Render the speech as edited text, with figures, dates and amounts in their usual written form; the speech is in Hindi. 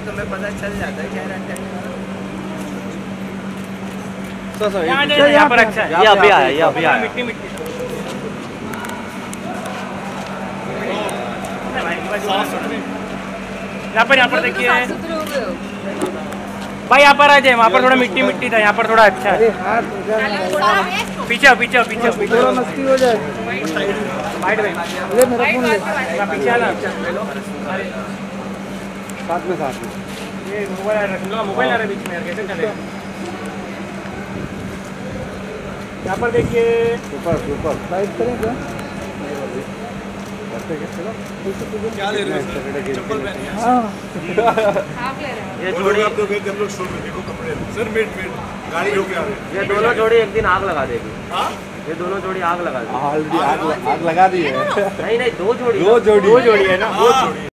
तुम्हें पता चल जाता है क्या रहता है। यहाँ पर अच्छा है, ये अभी आया, ये अभी आया। मिट्टी मिट्टी यहाँ पर देखिए भाई, यहाँ पर आ जाए, वहाँ पर थोड़ा मिट्टी मिट्टी था, यहाँ पर थोड़ा अच्छा है। पीछे पीछे पीछे पीछे मस्ती हो जाए। पीछे आना साथ में ये मोबाइल आ रहा है बीच में, कैसे चलेगा? यहाँ पर देखिए ऊपर साइड करें क्या? क्या ले रहे हो? चप्पल पहनी है? आप ले रहे हैं? ये जोड़ी आप लोग हम लोग शो में देखो कपड़े सर, मेट गाड़ी होके आ रहे हैं। ये दोनों जोड़ी एक दिन आग लगा देगी। हाँ, ये दोनों जोड़ी आग लगा देगी। ऑलरेडी आग लगा दी है। नहीं नहीं, दो जोड़ी दो जोड़ी है ना, दो जोड़ी।